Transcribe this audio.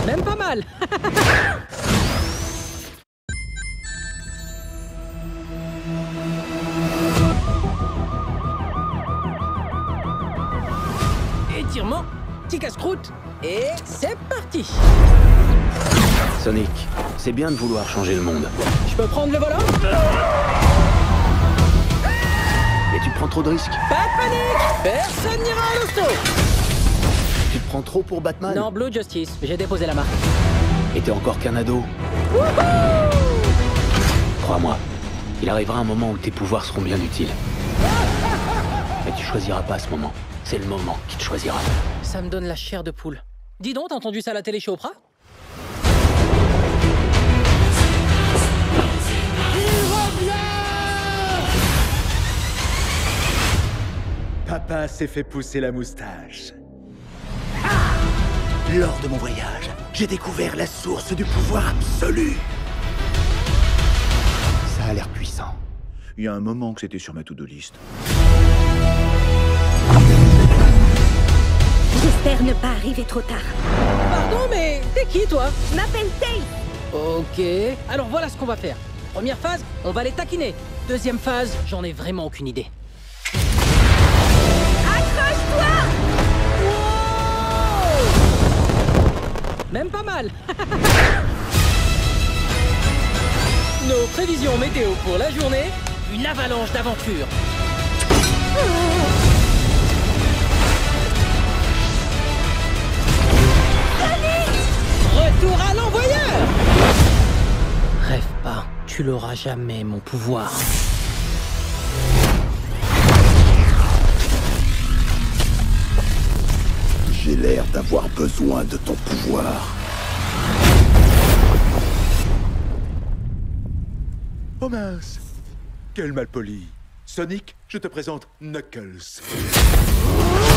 Même pas mal. Étirement, petit casse-croûte, et c'est parti. Sonic, c'est bien de vouloir changer le monde. Je peux prendre le volant? Mais tu prends trop de risques. Pas de panique! Personne n'ira à l'hosto! Tu te prends trop pour Batman. Non, Blue Justice, j'ai déposé la marque. Et t'es encore qu'un ado. Crois-moi, il arrivera un moment où tes pouvoirs seront bien utiles. Mais tu choisiras pas ce moment. C'est le moment qui te choisira. Ça me donne la chair de poule. Dis donc, t'as entendu ça à la télé chez Oprah? Papa s'est fait pousser la moustache. Lors de mon voyage, j'ai découvert la source du pouvoir absolu. Ça a l'air puissant. Il y a un moment que c'était sur ma to-do list. J'espère ne pas arriver trop tard. Pardon, mais t'es qui, toi? Je m'appelle Tails. Ok, alors voilà ce qu'on va faire. Première phase, on va les taquiner. Deuxième phase, j'en ai vraiment aucune idée. Accroche-toi! Même pas mal. Nos prévisions météo pour la journée, une avalanche d'aventure. Retour à l'envoyeur. Rêve pas, tu l'auras jamais, mon pouvoir. J'ai l'air d'avoir besoin de ton pouvoir. Oh mince! Quel malpoli! Sonic, je te présente Knuckles.